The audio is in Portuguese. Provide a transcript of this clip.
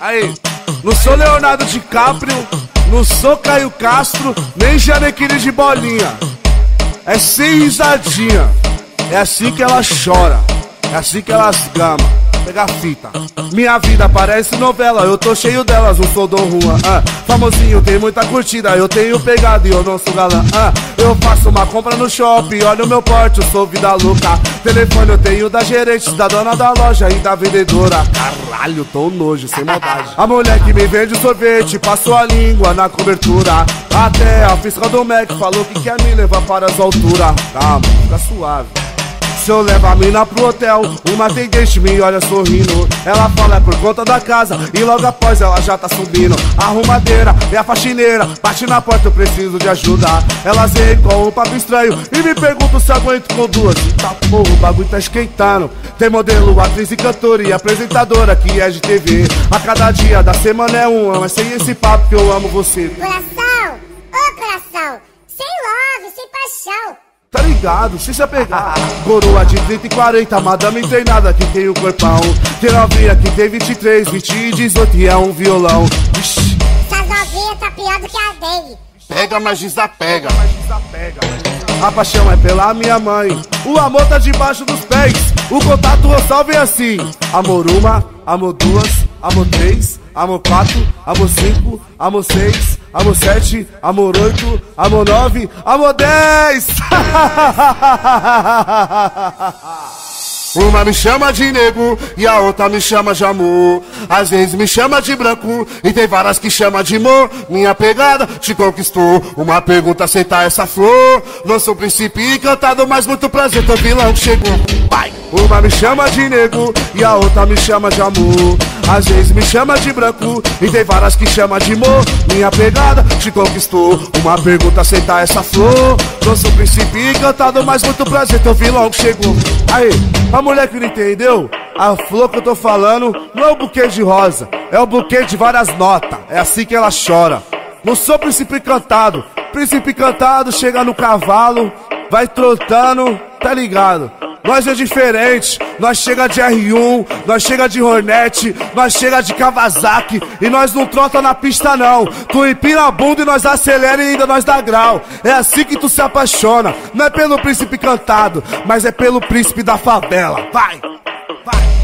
Aí, não sou Leonardo DiCaprio, não sou Caio Castro, nem Janequine de bolinha. É sem risadinha, é assim que ela chora, é assim que ela esgama. Pega a fita. Minha vida parece novela, eu tô cheio delas, não sou Dom Juan. Famosinho, tem muita curtida, eu tenho pegado e eu não sou galã. Eu faço uma compra no shopping, olha o meu porte, eu sou vida louca. Telefone eu tenho da gerente, da dona da loja e da vendedora. Caralho, tô nojo, sem maldade. A mulher que me vende sorvete, passou a língua na cobertura. Até a fiscal do Mac falou que quer me levar para as alturas. Calma, fica suave. Se eu levo a mina pro hotel, uma atendente me olha sorrindo. Ela fala é por conta da casa e logo após ela já tá subindo. A arrumadeira é a faxineira, bate na porta, eu preciso de ajuda. Elas vêm com um papo estranho e me perguntam se aguento com duas. Tá porra, o bagulho tá esquentando. Tem modelo, atriz e cantora e apresentadora que é de TV. A cada dia da semana é uma, mas sem esse papo que eu amo você. Coração, ô coração, sem love, sem paixão. Tá ligado, se apegar. Coroa de 30 e 40, madame treinada que tem o corpão. Tem novinha que tem 23, 20 e 18 e é um violão. Ixi. Essas novinhas tá pior do que a dengue. Pega, mas desapega. A paixão é pela minha mãe, o amor tá debaixo dos pés. O contato roçal vem assim: amor uma, amor duas, amor três, amor quatro, amor cinco, amor seis, amor sete, amor oito, amor nove, amor 10. Uma me chama de nego e a outra me chama de amor. Às vezes me chama de branco e tem várias que chama de amor. Minha pegada te conquistou. Uma pergunta, aceitar essa flor. Não sou príncipe encantado, mas muito prazer, teu vilão que chegou. Vai! Uma me chama de nego e a outra me chama de amor. Às vezes me chama de branco e tem várias que chama de amor. Minha pegada te conquistou. Uma pergunta, aceitar essa flor. Não sou príncipe encantado, mas muito prazer, teu vilão que chegou. Aí, a mulher que não entendeu, a flor que eu tô falando não é o buquê de rosa, é o buquê de várias notas. É assim que ela chora. Não sou príncipe encantado. Príncipe encantado chega no cavalo, vai trotando, tá ligado? Nós é diferente, nós chega de R1, nós chega de Hornet, nós chega de Kawasaki e nós não trota na pista não. Tu empina a bunda e nós acelera e ainda nós dá grau. É assim que tu se apaixona, não é pelo príncipe cantado, mas é pelo príncipe da favela. Vai, vai.